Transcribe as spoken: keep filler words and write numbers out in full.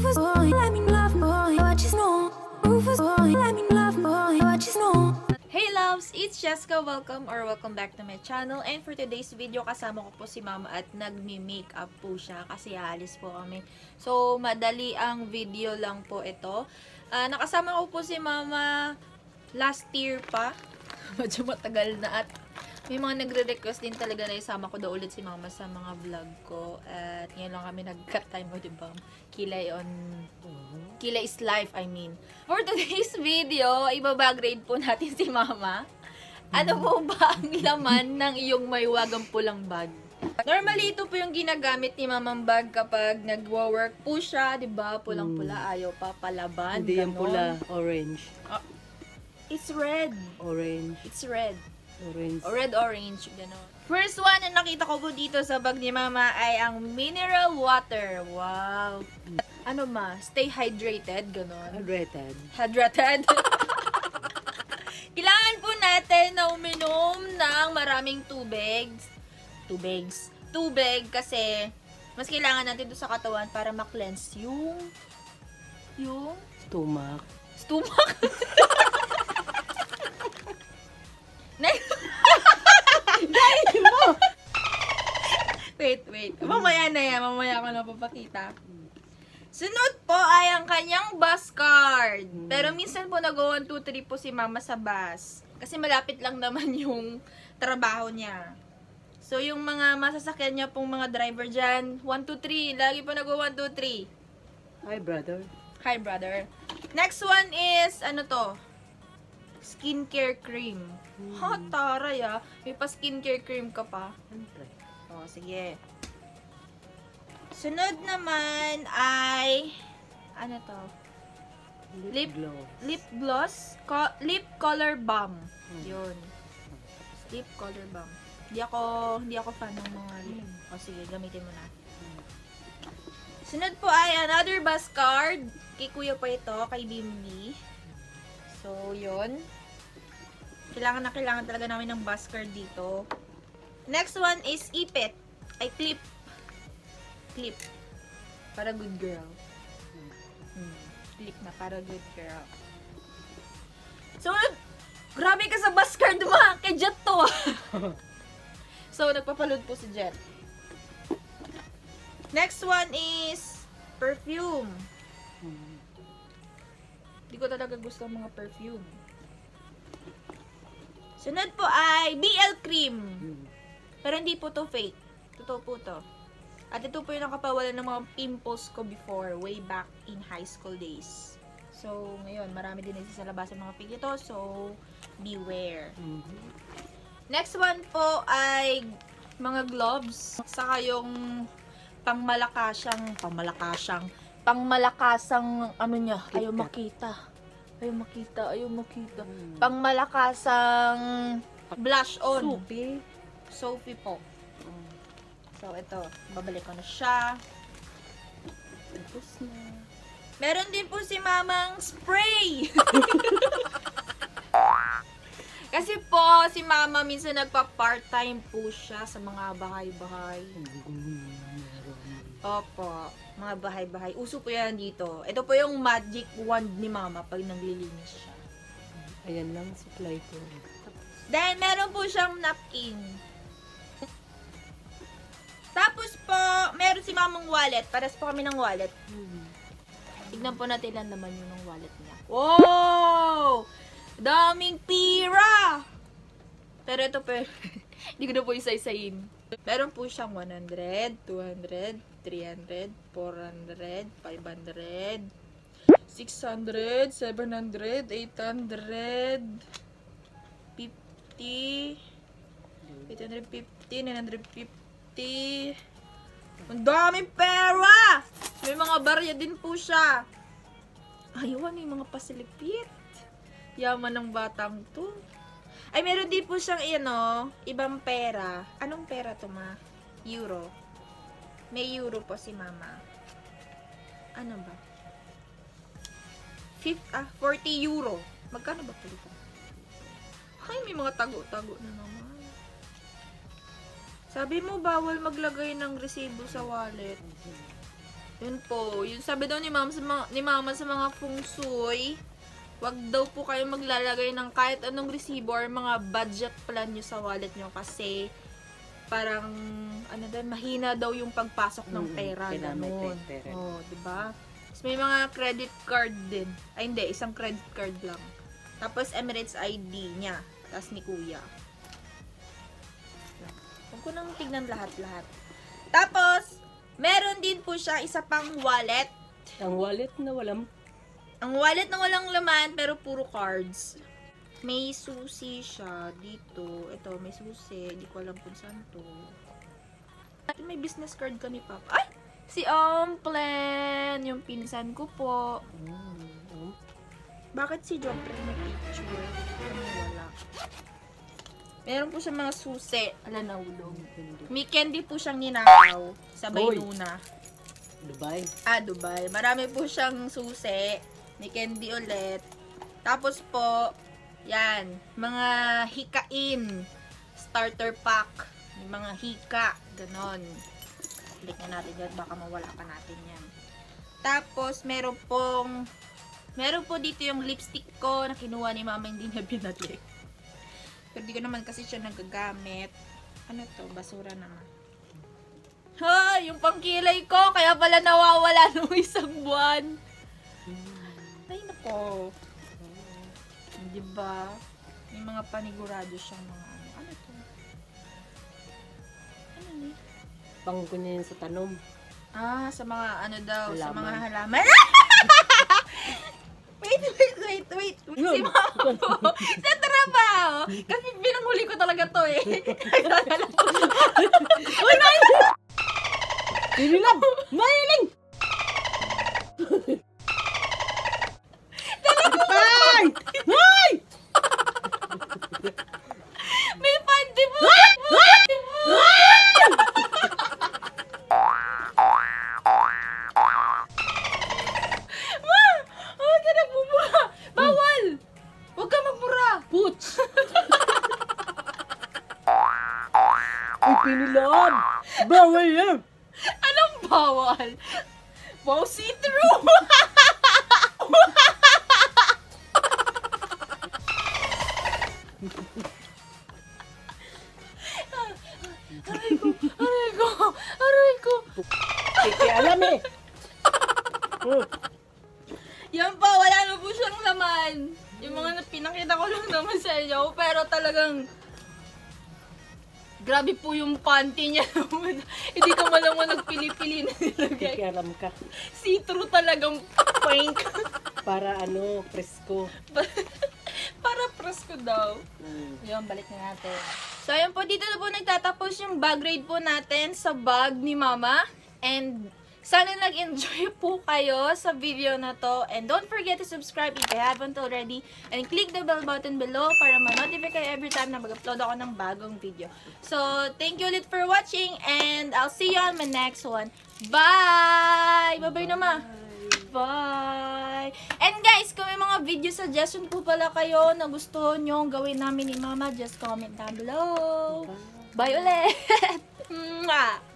Rufus boy, let me love boy, what you know. Rufus boy, let me love boy, what you know. Hey loves! It's Jessica. Welcome or welcome back to my channel. And for today's video, kasama ko po si Mama at nagmi-makeup po siya kasi aalis po kami. So, madali ang video lang po ito. Uh, nakasama ko po si Mama last year pa. Medyo matagal na at may mga nagre-request din talaga na isama ko daw ulit si Mama sa mga vlog ko. At ngayon lang kami nag-cut time mo, diba? Kilay on... Kilay is life, I mean. For today's video, ibaba-grade po natin si Mama. Ano po ba ang laman ng iyong maywagang pulang bag? Normally, ito po yung ginagamit ni Mamang bag kapag nagwo-work po siya, diba? Pulang-pula, ayaw pa palaban. Hindi yung ganon. pula, orange. Ah, it's red. Orange. It's red. Orange. O red-orange, gano'n. First one na nakita ko po dito sa bag ni Mama ay ang mineral water. Wow! Ano ma? Stay hydrated, gano'n. Hydrated. Hydrated? Kailangan po natin na uminom ng maraming tubig. Tubigs. Tubig kasi mas kailangan natin ito sa katawan para ma-cleanse yung yung Stomach. stomach. Dahil mo! Wait, wait. Mamaya na yan. Mamaya ko na papakita. Sunod po ay ang kanyang bus card. Pero minsan po nag-go one two three po si Mama sa bus. Kasi malapit lang naman yung trabaho niya. So, yung mga masasakyan niya pong mga driver dyan, one two three. Lagi po nag-go one two three. Hi, brother. Hi, brother. Next one is, ano to? Skincare cream. Hmm. Ha, taray ah. May pa skincare cream ka pa. Siyempre. O, sige. Sunod naman ay, ano to? Lip, gloss. lip gloss? Co lip color balm. Hmm. Yun. Lip color balm. Hindi ako, hindi ako fan ng mga lip. O, sige, gamitin mo na. Sunod po ay another bus card. Kay kuya pa ito, kay Bimbi. So, yun. Kailangan na kailangan talaga namin ng bus card dito. Next one is ipit. Ay, clip. Clip. Para good girl. Hmm. Clip na para good girl. So, grabe ka sa bus card mo. Kay Jet to. So, nagpapaload po si Jet. Next one is perfume. Hindi ko talaga gusto ang mga perfume. Sunod po ay B L cream. Pero hindi po to fake. Totoo po to. At ito po yung nakapawalan ng mga pimples ko before, way back in high school days. So, ngayon, marami din nagsisalabasan mga fake ito. So, beware. Mm-hmm. Next one po ay mga gloves. Saka yung pangmalakasyang, pangmalakasyang, pangmalakasang, ano niya, ayaw makita. Ayaw makita, ayaw makita. Hmm. Pangmalakasang blush on. Soapy. Soapy po. So, ito. Babalik ko na siya. Tapos na. Meron din po si Mamang spray. Kasi po, si Mama minsan nagpa-part-time po siya sa mga bahay-bahay. Opo, mga bahay-bahay. Uso po yan dito. Ito po yung magic wand ni Mama pag naglilinis siya. Ayan lang, supply ko. Then, meron po siyang napkin. Tapos po, meron si Mamang wallet. Pares po kami ng wallet. Hmm. Tignan po natin lang naman yung ng wallet niya. Wow! Daming pira! Pero ito po, hindi ko na po isa-isayin. Meron po siyang one hundred, two hundred, three hundred, four hundred, five hundred, six hundred, seven hundred, eight hundred, fifty, eight hundred fifty, nine hundred fifty. Ang daming pera! May mga barya din po siya. Ayun, may mga pasilipit. Yaman ng batang to. Ay, meron din po siyang, ano, ibang pera. Anong pera to, ma? Euro. May euro po si Mama. Ano ba? Fifth, ah, forty euro. Magkano ba po ito? Ay, may mga tago-tago na naman. Sabi mo, bawal maglagay ng resibo sa wallet. Yun po. Yun sabi daw ni mama sa mga, ni mama sa mga feng shui, wag daw po kayo maglalagay ng kahit anong resibo or mga budget plan nyo sa wallet nyo kasi parang ano daw, mahina daw yung pagpasok ng Mm, pera. kailangan may Ganun. pera. Oh, diba? Tapos may mga credit card din. Ay hindi, isang credit card lang. Tapos Emirates I D niya. Tapos ni kuya. Huwag ko nang tignan lahat-lahat. Tapos, meron din po siya isa pang wallet. Ang wallet na walang Ang wallet na walang laman pero puro cards. May susi siya dito. Ito, may susi. Hindi ko alam kung saan to. May business card ka ni Papa. Ay! Si Omplen! Yung pinsan ko po. mm, Bakit si Jomplen may picture? Ano wala? Meron po siya mga susi. Ala, nahulog. hindi. May candy po siyang ninakaw sa Hoy! Baynuna. Dubai. Ah, Dubai. Marami po siyang susi. May candy ulit. Tapos po, yan, mga hikain. Starter pack. May mga hika. Ganon. Click na natin yan. Baka mawala pa natin yan. Tapos, meron pong, meron po dito yung lipstick ko na kinuha ni mama, hindi niya binalik. Pero di ko naman kasi siya nagagamit. Ano to? Basura naman. Ha! Yung pangkilay ko! Kaya pala nawawala nung isang buwan. Ay, nako. Diba? May mga panigurado siyang mga ano. Ano to? Ano ni? Pangko niya yun sa tanom. Ah, sa mga ano daw, sa Halaman. mga halaman. Wait, wait, wait, wait. Si mama po, sa trabaho. Kasi pinanghuli ko talaga to eh. Uy, may! Hindi lang! Mahiling! Ay! Ay! May pandi mo! Ma! Huwag ka na bumura! Bawal! Huwag ka magbura! Putz! Ay, pinilaan! Bawal yan! Anong bawal? Wow, see-through! Aray ko! Aray ko! Aray ko! Kiki, alam eh! Oh, Yan pa, wala na po siyang laman. Yung mga na- pinakita ko lang naman sa inyo, pero talagang grabe po yung panty niya. Hindi ko malam mo nagpili-pili na nilagay. Kiki, alam ka. See-through talagang pink. Para ano, presko. Para presko daw. Mm. Yun, balik na natin. So, ayun po, dito na po nagtatapos yung bag raid po natin sa bag ni Mama. And sana nag-enjoy po kayo sa video na to. And don't forget to subscribe if you haven't already. And click the bell button below para ma-notify kayo every time na mag-upload ako ng bagong video. So, thank you ulit for watching. And I'll see you on my next one. Bye! Bye-bye na, Ma! Bye! And guys, kung may mga video suggestion po pala kayo na gusto nyo gawin namin ni Mama, just comment down below. Bye ulit! Mwah!